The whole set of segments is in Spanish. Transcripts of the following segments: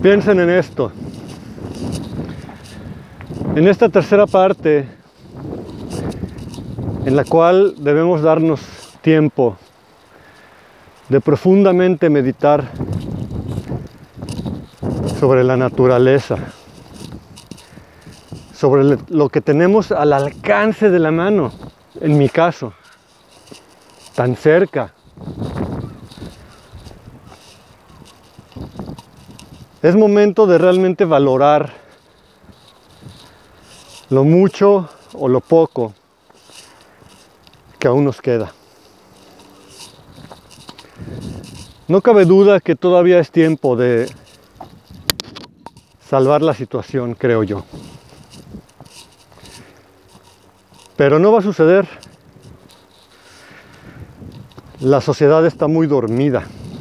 Piensen en esto. En esta tercera parte, en la cual debemos darnos tiempo de profundamente meditar sobre la naturaleza, sobre lo que tenemos al alcance de la mano, en mi caso, tan cerca. Es momento de realmente valorar lo mucho o lo poco que aún nos queda. No cabe duda que todavía es tiempo de salvar la situación, creo yo. Pero no va a suceder. La sociedad está muy dormida.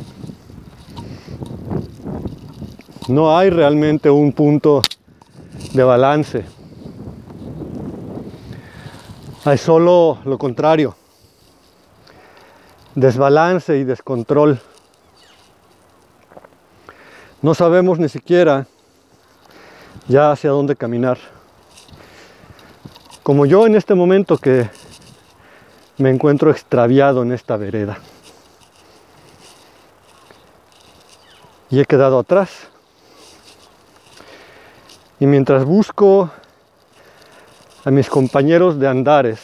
No hay realmente un punto de balance. Hay solo lo contrario. Desbalance y descontrol. No sabemos ni siquiera ya hacia dónde caminar. Como yo en este momento que me encuentro extraviado en esta vereda. Y he quedado atrás. Y mientras busco a mis compañeros de andares,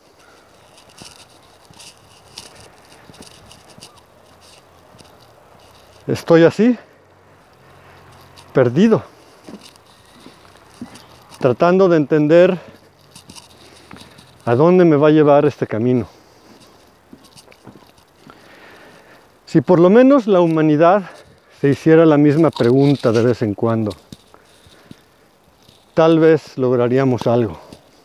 estoy así, perdido, tratando de entender a dónde me va a llevar este camino. Si por lo menos la humanidad se hiciera la misma pregunta de vez en cuando, tal vez lograríamos algo.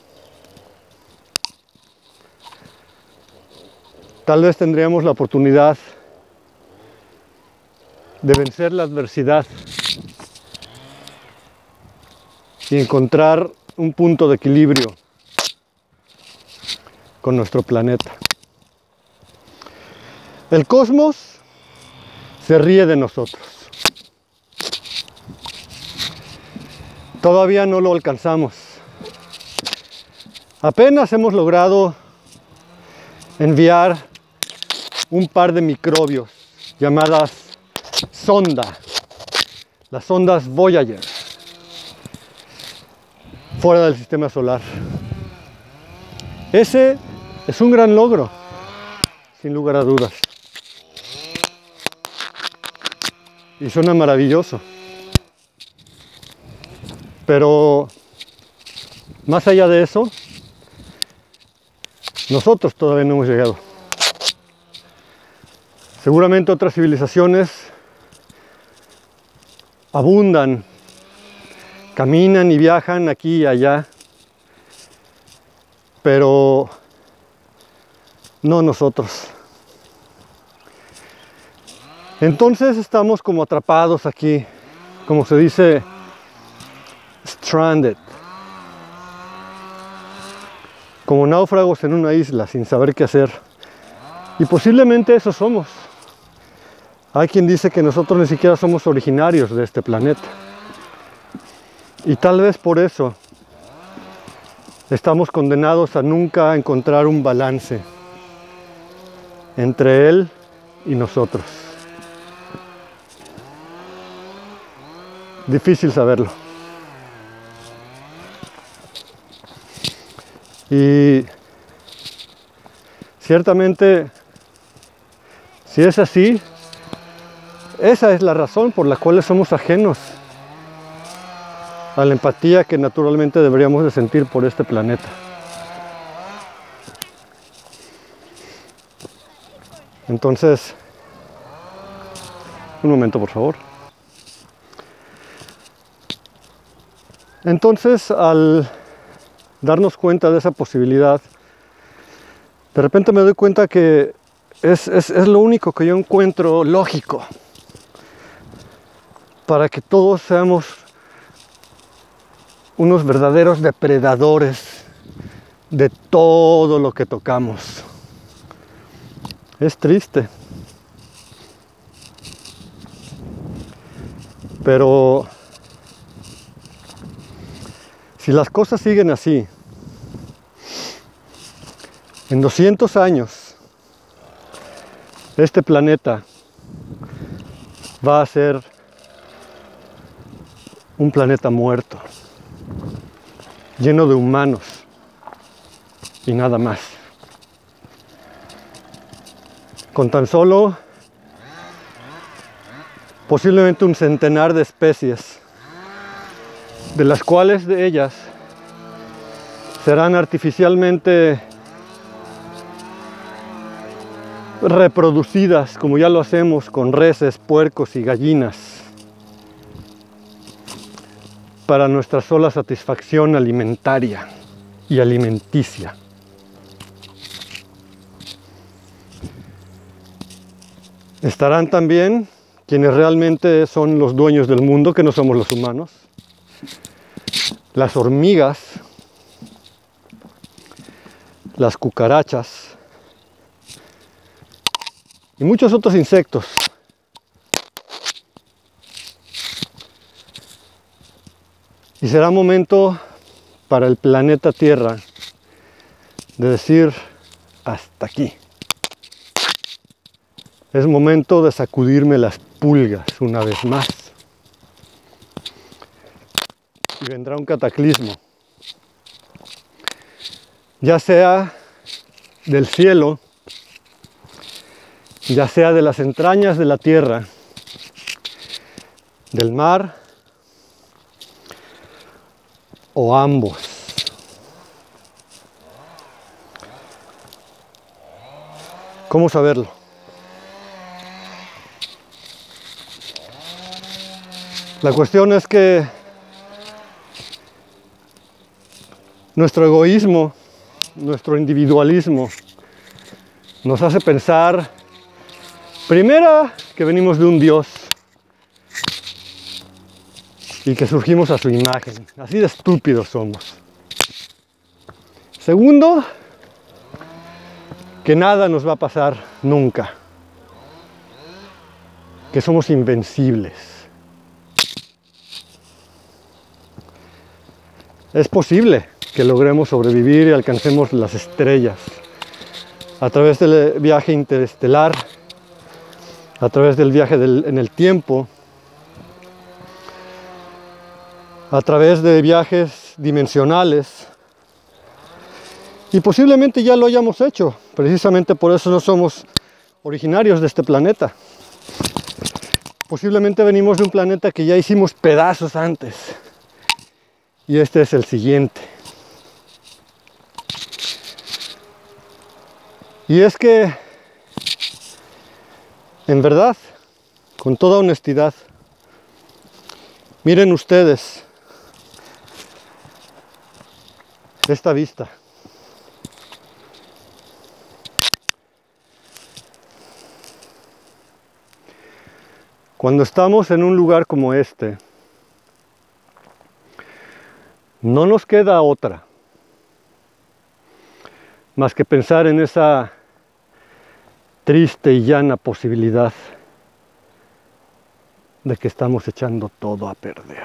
Tal vez tendríamos la oportunidad de vencer la adversidad y encontrar un punto de equilibrio con nuestro planeta. El cosmos se ríe de nosotros. Todavía no lo alcanzamos. Apenas hemos logrado enviar un par de microbios llamadas sonda, las sondas Voyager, fuera del sistema solar. Ese es un gran logro, sin lugar a dudas. Y suena maravilloso. Pero más allá de eso, nosotros todavía no hemos llegado. Seguramente otras civilizaciones abundan, caminan y viajan aquí y allá, pero no nosotros. Entonces estamos como atrapados aquí, como se dice, stranded, como náufragos en una isla sin saber qué hacer. Y posiblemente eso somos. Hay quien dice que nosotros ni siquiera somos originarios de este planeta. Y tal vez por eso estamos condenados a nunca encontrar un balance entre él y nosotros. Difícil saberlo. Y ciertamente, si es así, esa es la razón por la cual somos ajenos a la empatía que naturalmente deberíamos de sentir por este planeta. Entonces, un momento por favor. Entonces, al darnos cuenta de esa posibilidad, de repente me doy cuenta que es lo único que yo encuentro lógico para que todos seamos unos verdaderos depredadores de todo lo que tocamos. Es triste. Pero si las cosas siguen así, en 200 años, este planeta va a ser un planeta muerto, lleno de humanos y nada más. Con tan solo posiblemente un centenar de especies, de las cuales de ellas serán artificialmente reproducidas, como ya lo hacemos con reses, puercos y gallinas, para nuestra sola satisfacción alimentaria y alimenticia. Estarán también quienes realmente son los dueños del mundo, que no somos los humanos, las hormigas, las cucarachas y muchos otros insectos. Y será momento para el planeta Tierra de decir hasta aquí. Es momento de sacudirme las pulgas una vez más. Y vendrá un cataclismo, ya sea del cielo, ya sea de las entrañas de la tierra, del mar o ambos. ¿Cómo saberlo? La cuestión es que nuestro egoísmo, nuestro individualismo nos hace pensar, primera, que venimos de un Dios y que surgimos a su imagen. Así de estúpidos somos. Segundo, que nada nos va a pasar nunca, que somos invencibles. Es posible que logremos sobrevivir y alcancemos las estrellas a través del viaje interestelar, a través del viaje en el tiempo, a través de viajes dimensionales, y posiblemente ya lo hayamos hecho. Precisamente por eso no somos originarios de este planeta. Posiblemente venimos de un planeta que ya hicimos pedazos antes, y este es el siguiente. Y es que, en verdad, con toda honestidad, miren ustedes esta vista. Cuando estamos en un lugar como este, no nos queda otra más que pensar en esa triste y llana posibilidad de que estamos echando todo a perder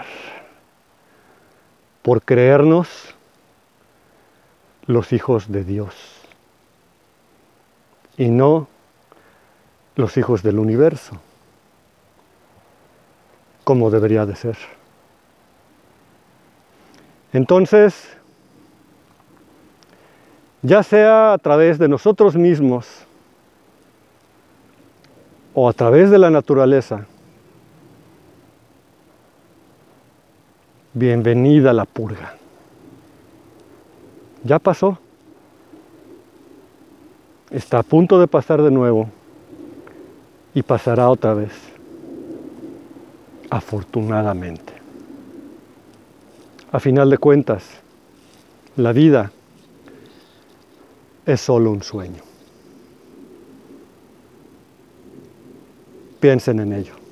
por creernos los hijos de Dios y no los hijos del universo, como debería de ser. Entonces, ya sea a través de nosotros mismos o a través de la naturaleza, bienvenida a la purga. Ya pasó. Está a punto de pasar de nuevo y pasará otra vez. Afortunadamente. A final de cuentas, la vida es solo un sueño. Piensen en ello.